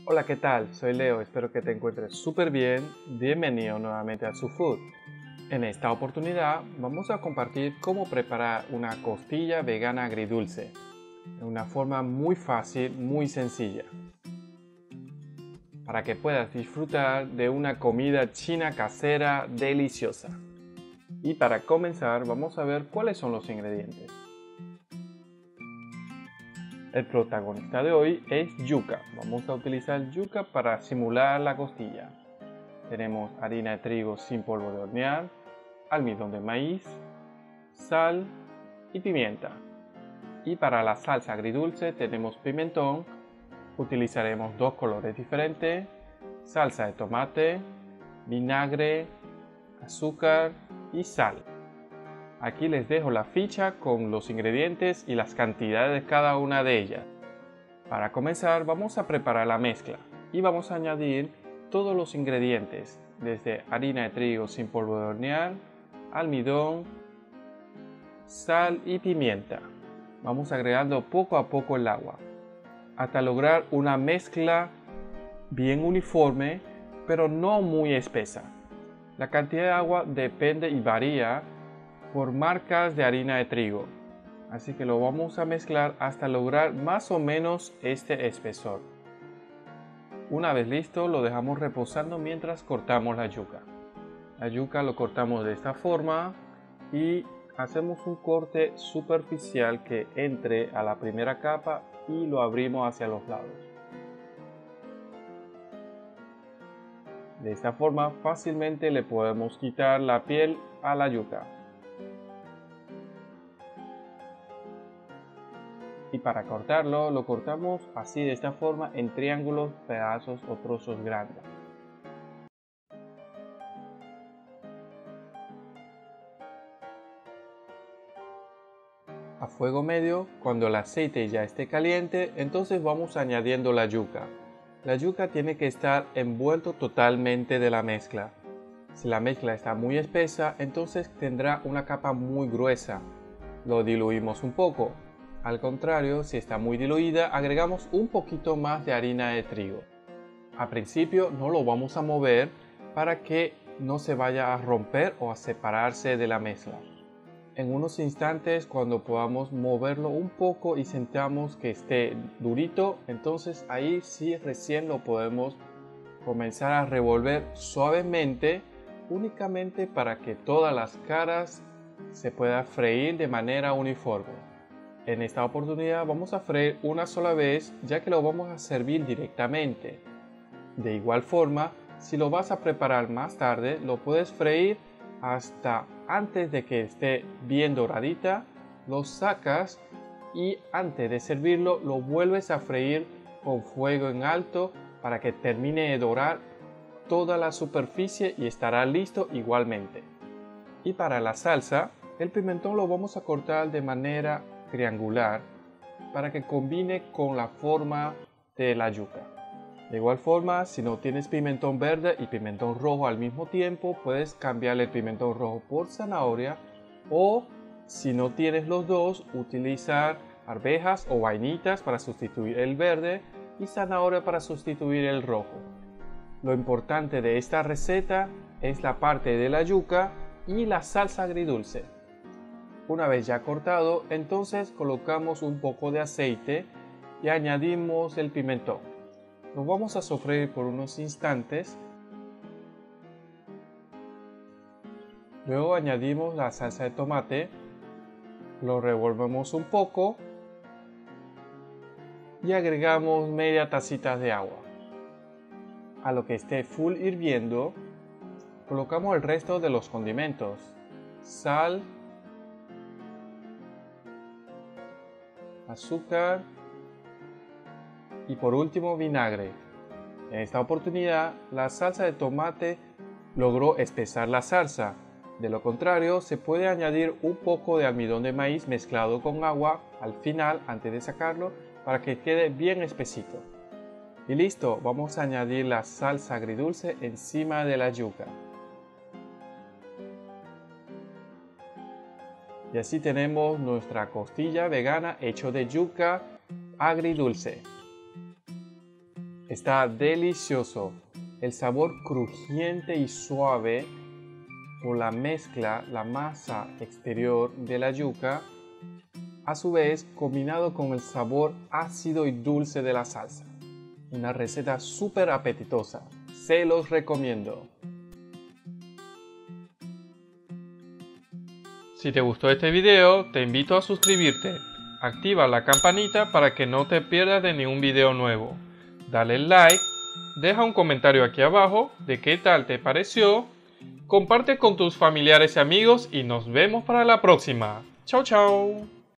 Hola, ¿qué tal? Soy Leo, espero que te encuentres súper bien. Bienvenido nuevamente a SuFood. En esta oportunidad vamos a compartir cómo preparar una costilla vegana agridulce de una forma muy fácil, muy sencilla, para que puedas disfrutar de una comida china casera deliciosa. Y para comenzar vamos a ver cuáles son los ingredientes. El protagonista de hoy es yuca. Vamos a utilizar yuca para simular la costilla. Tenemos harina de trigo sin polvo de hornear, almidón de maíz, sal y pimienta. Y para la salsa agridulce tenemos pimentón, utilizaremos dos colores diferentes, salsa de tomate, vinagre, azúcar y sal. Aquí les dejo la ficha con los ingredientes y las cantidades de cada una de ellas. Para comenzar vamos a preparar la mezcla y vamos a añadir todos los ingredientes, desde harina de trigo sin polvo de hornear, almidón, sal y pimienta. Vamos agregando poco a poco el agua, hasta lograr una mezcla bien uniforme, pero no muy espesa. La cantidad de agua depende y varía por marcas de harina de trigo, así que lo vamos a mezclar hasta lograr más o menos este espesor. Una vez listo, lo dejamos reposando mientras cortamos la yuca. La yuca lo cortamos de esta forma y hacemos un corte superficial que entre a la primera capa y lo abrimos hacia los lados. De esta forma fácilmente le podemos quitar la piel a la yuca. Y para cortarlo, lo cortamos así de esta forma en triángulos, pedazos o trozos grandes. A fuego medio, cuando el aceite ya esté caliente, entonces vamos añadiendo la yuca. La yuca tiene que estar envuelto totalmente de la mezcla. Si la mezcla está muy espesa, entonces tendrá una capa muy gruesa. Lo diluimos un poco. Al contrario, si está muy diluida, agregamos un poquito más de harina de trigo. Al principio no lo vamos a mover para que no se vaya a romper o a separarse de la mezcla. En unos instantes, cuando podamos moverlo un poco y sentamos que esté durito, entonces ahí sí recién lo podemos comenzar a revolver suavemente, únicamente para que todas las caras se puedan freír de manera uniforme. En esta oportunidad vamos a freír una sola vez, ya que lo vamos a servir directamente. De igual forma, si lo vas a preparar más tarde, lo puedes freír hasta antes de que esté bien doradita, lo sacas y antes de servirlo lo vuelves a freír con fuego en alto para que termine de dorar toda la superficie y estará listo igualmente. Y para la salsa, el pimentón lo vamos a cortar de manera triangular para que combine con la forma de la yuca. De igual forma, si no tienes pimentón verde y pimentón rojo al mismo tiempo, puedes cambiar el pimentón rojo por zanahoria, o si no tienes los dos, utilizar arvejas o vainitas para sustituir el verde y zanahoria para sustituir el rojo. Lo importante de esta receta es la parte de la yuca y la salsa agridulce. Una vez ya cortado, entonces colocamos un poco de aceite y añadimos el pimentón. Lo vamos a sofreír por unos instantes. Luego añadimos la salsa de tomate, lo revolvemos un poco y agregamos media tacita de agua. A lo que esté full hirviendo, colocamos el resto de los condimentos: sal, azúcar y por último vinagre. En esta oportunidad la salsa de tomate logró espesar la salsa. De lo contrario, se puede añadir un poco de almidón de maíz mezclado con agua al final antes de sacarlo para que quede bien espesito. Y listo, vamos a añadir la salsa agridulce encima de la yuca. Y así tenemos nuestra costilla vegana hecha de yuca agridulce. Está delicioso. El sabor crujiente y suave por la mezcla, la masa exterior de la yuca, a su vez combinado con el sabor ácido y dulce de la salsa. Una receta súper apetitosa. Se los recomiendo. Si te gustó este video, te invito a suscribirte. Activa la campanita para que no te pierdas de ningún video nuevo. Dale like, deja un comentario aquí abajo de qué tal te pareció. Comparte con tus familiares y amigos y nos vemos para la próxima. Chao, chao.